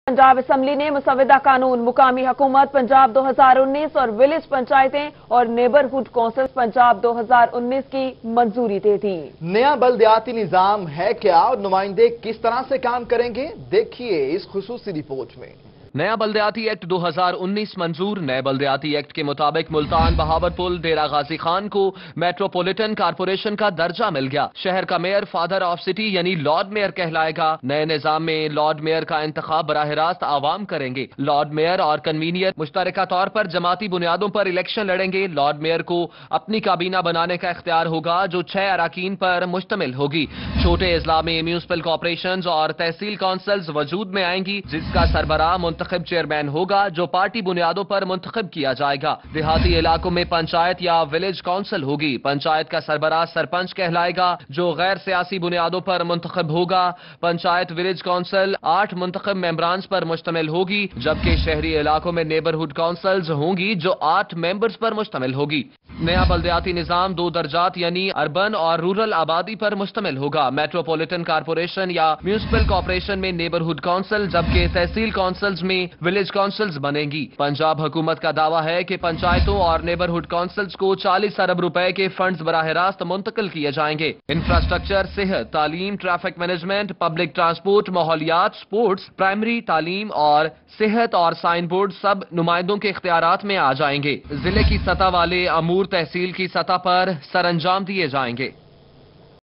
Punjab assembly ने मुसविदा कानून मुकामी हुकूमत पंजाब 2019 और विलेज पंचायतें और नेबरहुड कौंसिल्स पंजाब 2019 की मंजूरी दे दी। नया बल्दियाती निजाम है क्या और नुमाइंदे किस तरह से काम करेंगे, देखिए इस खुसूसी रिपोर्ट में। नया बल्दियाती एक्ट 2019 मंजूर। नए बल्दियाती एक्ट के मुताबिक मुल्तान, बहावलपुर, डेरा गाजी खान को मेट्रोपोलिटन कारपोरेशन का दर्जा मिल गया। शहर का मेयर फादर ऑफ सिटी यानी लॉर्ड मेयर कहलाएगा। नए निजाम में लॉर्ड मेयर का इंतखाब बराह रास्त आवाम करेंगे। लॉर्ड मेयर और कन्वीनियर मुश्तरका तौर पर जमाती बुनियादों पर इलेक्शन लड़ेंगे। लॉर्ड मेयर को अपनी काबीना बनाने का इख्तियार होगा जो 6 अराकीन पर मुश्तमिल होगी। छोटे अजला में म्यूनिसिपल कॉर्पोरेशन और तहसील काउंसिल्स वजूद में आएंगी, जिसका सरबराह मुंतखब चेयरमैन होगा जो पार्टी बुनियादों पर मुंतखब किया जाएगा। देहाती इलाकों में पंचायत या विलेज काउंसिल होगी। पंचायत का सरबराह सरपंच कहलाएगा जो गैर सियासी बुनियादों पर मुंतखब होगा। पंचायत विलेज काउंसिल 8 मुंतखब मेंबरान्स पर मुश्तमिल होगी, जबकि शहरी इलाकों में नेबरहुड काउंसिल्स होंगी जो 8 मेंबर्स पर मुश्तमिल होगी। नया बल्दियाती निजाम 2 दर्जात यानी अर्बन और रूरल आबादी पर मुश्तमिल होगा। मेट्रोपोलिटन कारपोरेशन या म्यूनिसिपल कॉर्पोरेशन में नेबरहुड काउंसिल, जबकि तहसील काउंसिल्स में विलेज काउंसिल्स बनेंगी। पंजाब हुकूमत का दावा है कि पंचायतों और नेबरहुड काउंसिल्स को 40 अरब रुपए के फंड्स बराह रास्त मुंतकिल किए जाएंगे। इंफ्रास्ट्रक्चर, सेहत, तालीम, ट्रैफिक मैनेजमेंट, पब्लिक ट्रांसपोर्ट, माहौलियात, स्पोर्ट्स, प्राइमरी तालीम और सेहत और साइन बोर्ड सब नुमाइंदों के इख्तियारात में आ जाएंगे। जिले की सतह वाले अमूर तहसील की सतह पर सरअंजाम दिए जाएंगे।